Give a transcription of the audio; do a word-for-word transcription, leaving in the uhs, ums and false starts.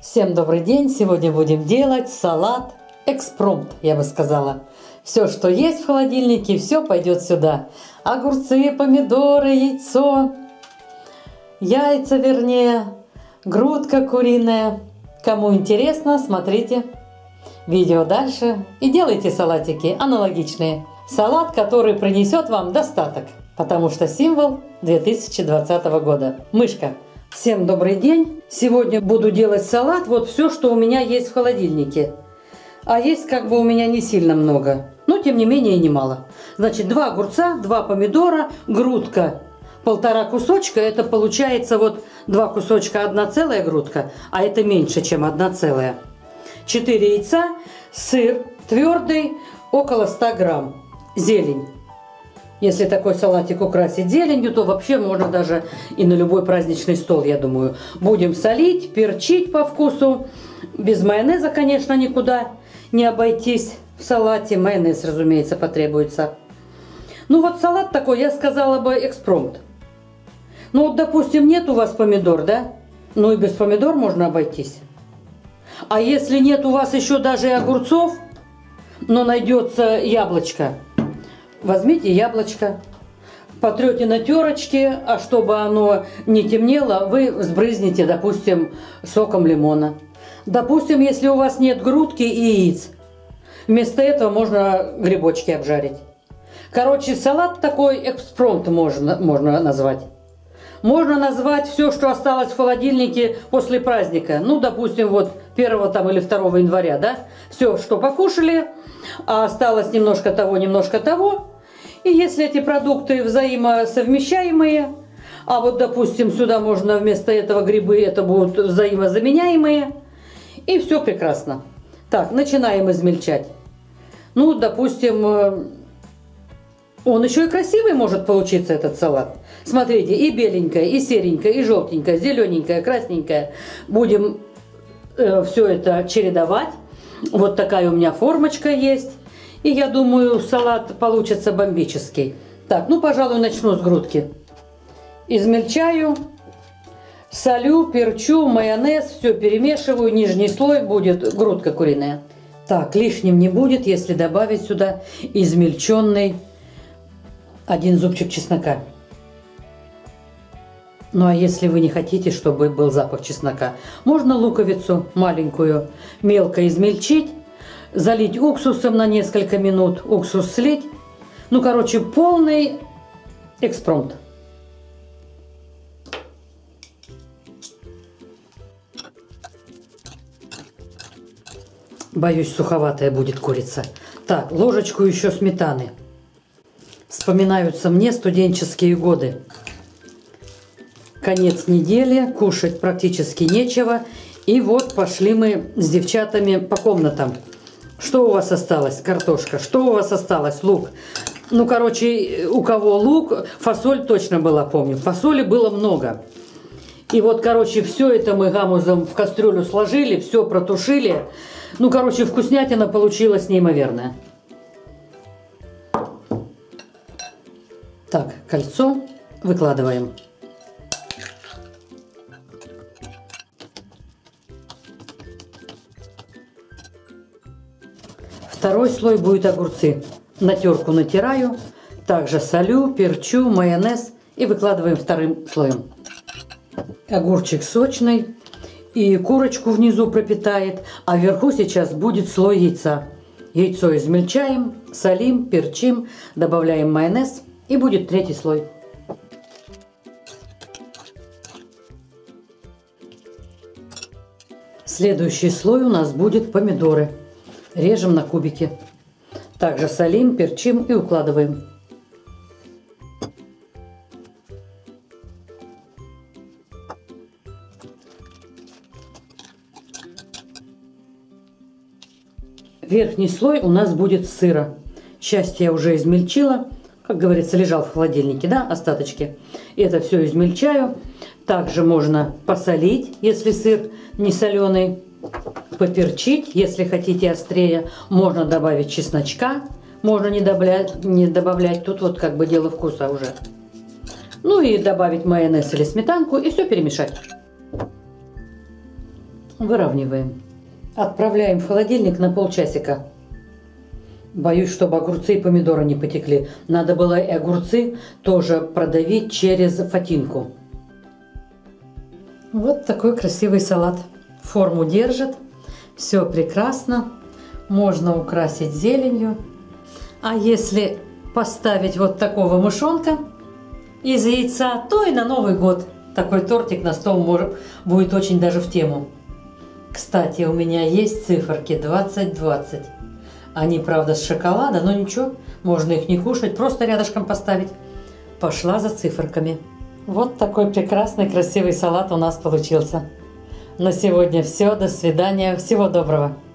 Всем добрый день! Сегодня будем делать салат экспромт, я бы сказала. Все, что есть в холодильнике, все пойдет сюда. Огурцы, помидоры, яйцо, яйца вернее, грудка куриная. Кому интересно, смотрите видео дальше и делайте салатики аналогичные. Салат, который принесет вам достаток, потому что символ две тысячи двадцатого года. Мышка. Всем добрый день! Сегодня буду делать салат, вот все, что у меня есть в холодильнике. А есть как бы у меня не сильно много, но тем не менее и немало. Значит, два огурца, два помидора, грудка, полтора кусочка. Это получается вот два кусочка, одна целая грудка, а это меньше, чем одна целая. четыре яйца, сыр твердый, около ста грамм, зелень. Если такой салатик украсить зеленью, то вообще можно даже и на любой праздничный стол, я думаю. Будем солить, перчить по вкусу. Без майонеза, конечно, никуда не обойтись в салате. Майонез, разумеется, потребуется. Ну вот салат такой, я сказала бы, экспромт. Ну вот, допустим, нет у вас помидор, да? Ну и без помидор можно обойтись. А если нет у вас еще даже и огурцов, но найдется яблочко, возьмите яблочко, потрете на терочке, а чтобы оно не темнело, вы сбрызните, допустим, соком лимона. Допустим, если у вас нет грудки и яиц, вместо этого можно грибочки обжарить. Короче, салат такой экспромт можно, можно назвать. Можно назвать все, что осталось в холодильнике после праздника. Ну, допустим, вот первого там или второго января, да? Все, что покушали, а осталось немножко того, немножко того. И если эти продукты взаимосовмещаемые, а вот, допустим, сюда можно вместо этого грибы, это будут взаимозаменяемые, и все прекрасно. Так, начинаем измельчать. Ну, допустим, он еще и красивый может получиться, этот салат. Смотрите, и беленькое, и серенькое, и желтенькое, зелененькое, красненькое. Будем э, все это чередовать. Вот такая у меня формочка есть. И я думаю, салат получится бомбический. Так, ну, пожалуй, начну с грудки. Измельчаю, солю, перчу, майонез, все перемешиваю. Нижний слой будет грудка куриная. Так, лишним не будет, если добавить сюда измельченный один зубчик чеснока. Ну, а если вы не хотите, чтобы был запах чеснока, можно луковицу маленькую мелко измельчить, залить уксусом на несколько минут, уксус слить. Ну, короче, полный экспромт. Боюсь, суховатая будет курица. Так, ложечку еще сметаны. Вспоминаются мне студенческие годы. Конец недели, кушать практически нечего. И вот пошли мы с девчатами по комнатам. Что у вас осталось? Картошка. Что у вас осталось? Лук. Ну, короче, у кого лук, фасоль точно была, помню. Фасоли было много. И вот, короче, все это мы гамузом в кастрюлю сложили, все протушили. Ну, короче, вкуснятина получилась неимоверная. Так, кольцо выкладываем. Второй слой будет огурцы. На терку натираю, также солю, перчу, майонез и выкладываем вторым слоем. Огурчик сочный и курочку внизу пропитает, а вверху сейчас будет слой яйца. Яйцо измельчаем, солим, перчим, добавляем майонез и будет третий слой. Следующий слой у нас будет помидоры. Режем на кубики. Также солим, перчим и укладываем. Верхний слой у нас будет сыра. Часть я уже измельчила. Как говорится, лежал в холодильнике, да, остаточки. Это все измельчаю. Также можно посолить, если сыр не соленый. Поперчить, если хотите острее, можно добавить чесночка, можно не добавлять, не добавлять, тут вот как бы дело вкуса уже. Ну и добавить майонез или сметанку и все перемешать. Выравниваем. Отправляем в холодильник на полчасика. Боюсь, чтобы огурцы и помидоры не потекли. Надо было и огурцы тоже продавить через фатинку. Вот такой красивый салат. Форму держит. Все прекрасно. Можно украсить зеленью. А если поставить вот такого мышонка из яйца, то и на Новый год такой тортик на стол может, будет очень даже в тему. Кстати, у меня есть циферки двадцать двадцать. Они, правда, с шоколада, но ничего, можно их не кушать, просто рядышком поставить. Пошла за циферками. Вот такой прекрасный, красивый салат у нас получился. На сегодня все. До свидания. Всего доброго.